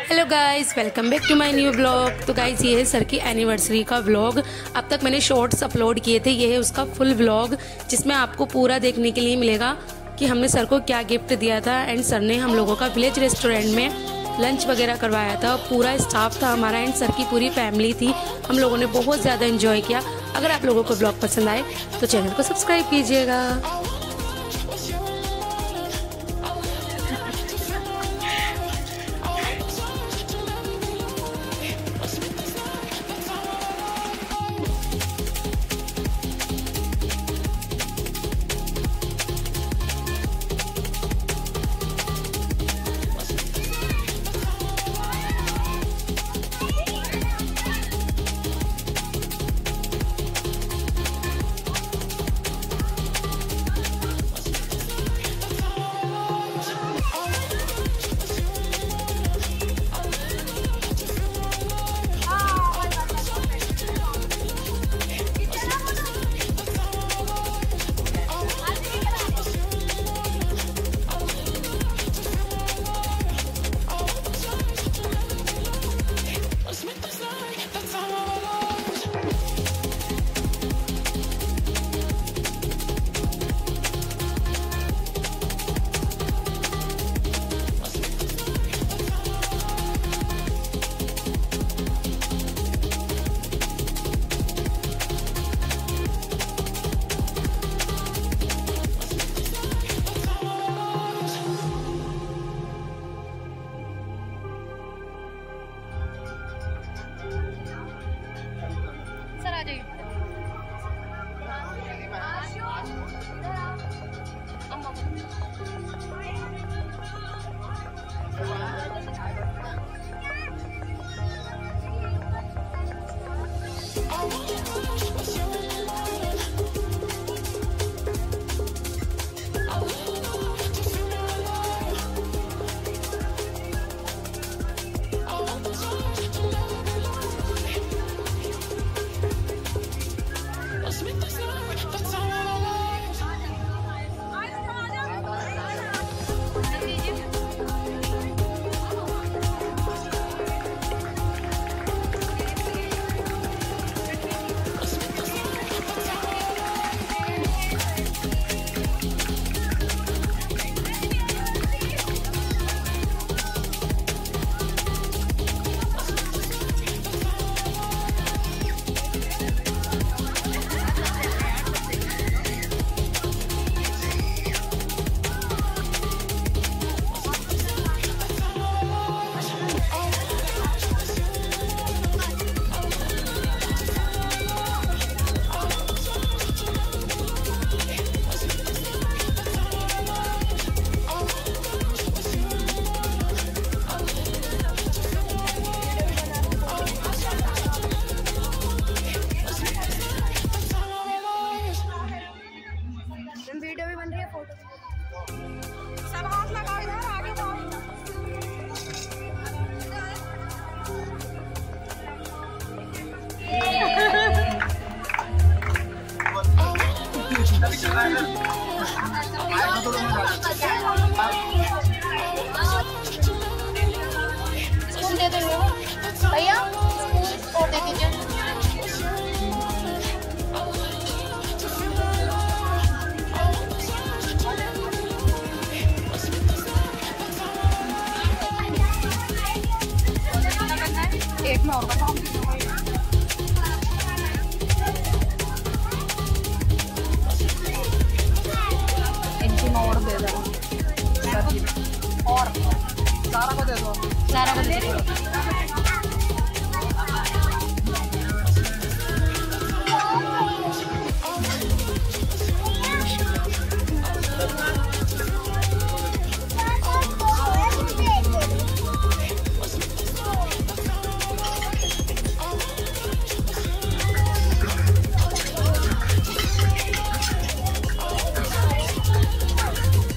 Hello guys, welcome back to my new blog. तो guys ये है सर की एनिवर्सरी का व्लॉग। अब तक मैंने शॉर्ट्स अपलोड किए थे, ये है उसका फुल व्लॉग जिसमें आपको पूरा देखने के लिए मिलेगा कि हमने सर को क्या गिफ्ट दिया था। एंड सर ने हम लोगों का विलेज रेस्टोरेंट में लंच वगैरह करवाया था। पूरा स्टाफ था हमारा एंड सर की पूरी फैमिली थी। हम लोगों ने बहुत ज़्यादा एंजॉय किया। अगर आप लोगों को ब्लॉग पसंद आए तो चैनल को सब्सक्राइब कीजिएगा। वीडियो भी बन रही है, फोटो सब हाथ लगाओ, इधर आगे जाओ। स्पून दे दो भैया, स्पून और दे दीजिए। एक में और बताओ, इनकी में और दे दो, और सारा को दे दो, सारा को दे दो।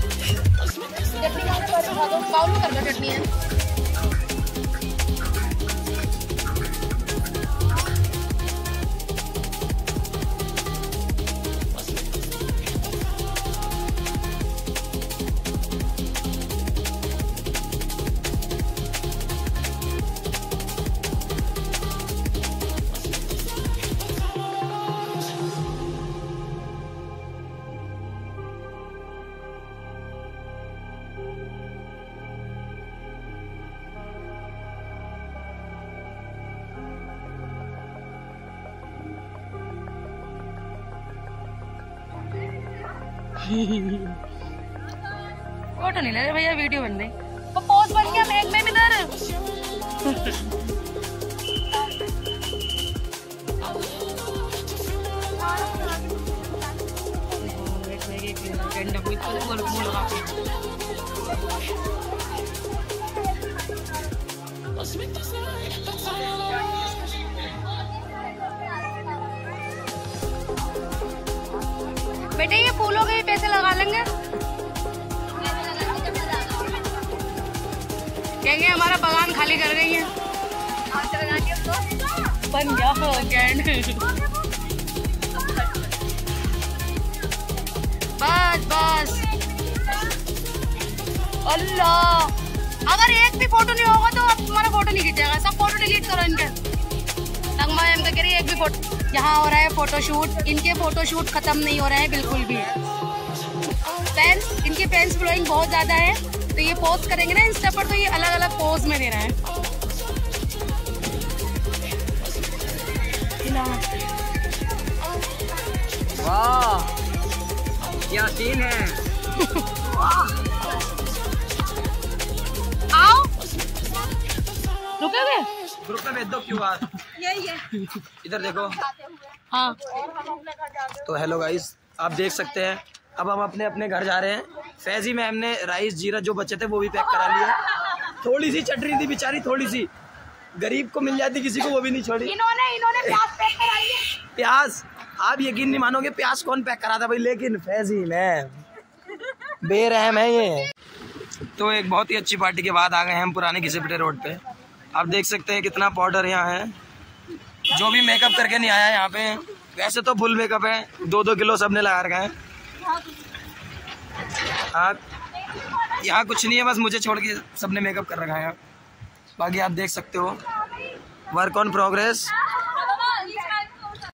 बाउल में करना चटनी है। फोटो नहीं ले रहे भैया, वीडियो बन रही। तो पोज बन गया बैग में इधर। बेटे ये फूलों के पैसे लगा लेंगे, कहेंगे हमारा बागान खाली कर गई है। बन गया बस बस। अल्लाह, अगर एक भी फोटो नहीं होगा तो अब तुम्हारा फोटो नहीं खींचेगा, सब फोटो डिलीट करो इनके। तंगमा एम कह रही है एक भी फोटो, यहाँ हो रहा है फोटोशूट, इनके फोटोशूट खत्म नहीं हो रहे हैं बिल्कुल भी। फैंस, इनके फैंस फॉलोइंग बहुत ज्यादा है, तो ये पोस्ट करेंगे ना इंस्टा पर तो ये अलग अलग पोज में दे रहे हैं। वाह क्या सीन है। आओ रुके ग्रुप में भेज दो QR। यही है, इधर देखो। हाँ तो हेलो गाइस, आप देख सकते हैं अब हम अपने अपने घर जा रहे हैं। फैजी मैम ने राइस जीरा जो बचे थे वो भी पैक करा लिया। थोड़ी सी चट रही थी बेचारी, थोड़ी सी गरीब को मिल जाती किसी को वो भी नहीं छोड़ी। इन्होंने प्याज पैक कराई है। प्याज, आप यकीन नहीं मानोगे प्याज कौन पैक करा था भाई, लेकिन फैजी मैम बेरहम है ये। तो एक बहुत ही अच्छी पार्टी के बाद आ गए हैं हम पुराने घिसेपिटे रोड पे। आप देख सकते हैं कितना पाउडर यहाँ है। जो भी मेकअप करके नहीं आया यहाँ पे, वैसे तो फुल मेकअप है, 2-2 किलो सबने लगा रखा है। हाँ यहाँ कुछ नहीं है, बस मुझे छोड़ के सबने मेकअप कर रखा है। बाकी आप देख सकते हो वर्क ऑन प्रोग्रेस।